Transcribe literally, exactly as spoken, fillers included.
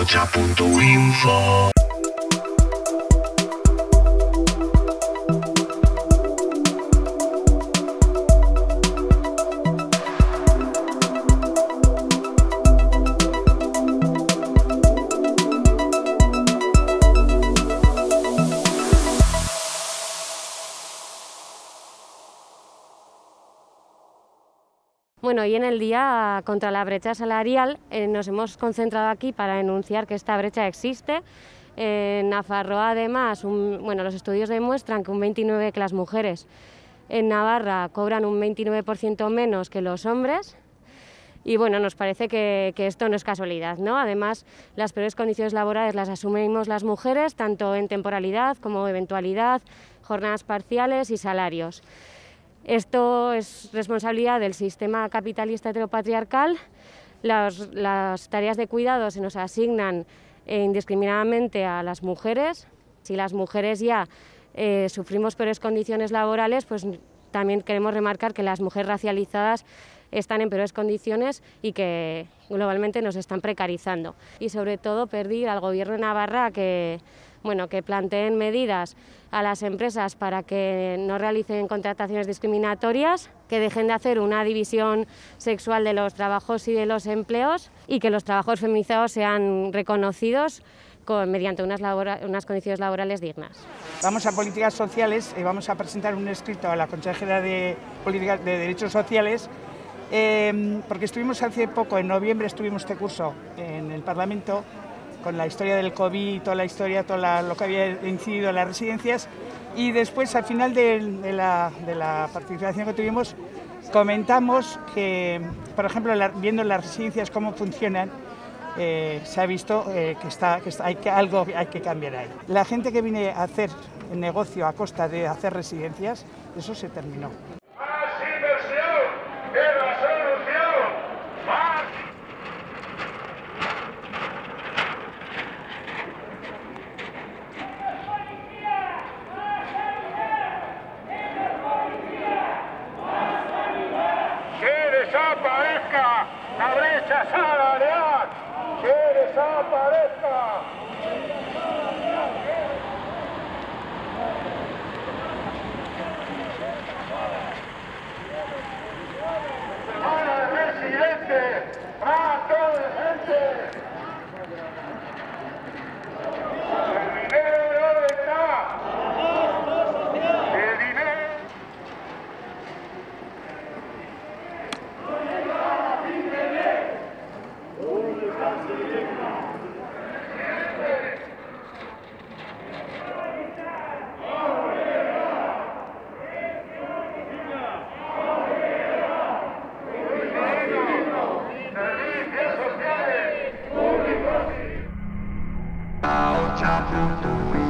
ocha punto info. Bueno, hoy en el Día contra la Brecha Salarial eh, nos hemos concentrado aquí para denunciar que esta brecha existe. En Nafarroa, además, un, bueno, los estudios demuestran que, un veintinueve por ciento que las mujeres en Navarra cobran un veintinueve por ciento menos que los hombres. Y bueno, nos parece que, que esto no es casualidad, ¿no? Además, las peores condiciones laborales las asumimos las mujeres, tanto en temporalidad como eventualidad, jornadas parciales y salarios. Esto es responsabilidad del sistema capitalista heteropatriarcal. Las, las tareas de cuidado se nos asignan eh, indiscriminadamente a las mujeres. Si las mujeres ya eh, sufrimos peores condiciones laborales, pues también queremos remarcar que las mujeres racializadas están en peores condiciones y que globalmente nos están precarizando. Y sobre todo pedir al Gobierno de Navarra que, bueno, que planteen medidas a las empresas para que no realicen contrataciones discriminatorias, que dejen de hacer una división sexual de los trabajos y de los empleos y que los trabajos feminizados sean reconocidos con, mediante unas, labora, unas condiciones laborales dignas. Vamos a Políticas Sociales y vamos a presentar un escrito a la consejera de, Políticas, de Derechos Sociales eh, porque estuvimos hace poco, en noviembre, estuvimos este curso en el Parlamento con la historia del COVID, toda la historia, todo la, lo que había incidido en las residencias, y después al final de, de, la, de la participación que tuvimos comentamos que, por ejemplo, la, viendo las residencias cómo funcionan, eh, se ha visto eh, que, está, que está, hay que algo hay que cambiar ahí. La gente que viene a hacer el negocio a costa de hacer residencias, eso se terminó. ¡Desaparezca la brecha salarial! ¡Que desaparezca! ¡Para el presidente! ¡Para todo el gente! ¡El dinero dónde está! ¡El dinero! ocha punto info.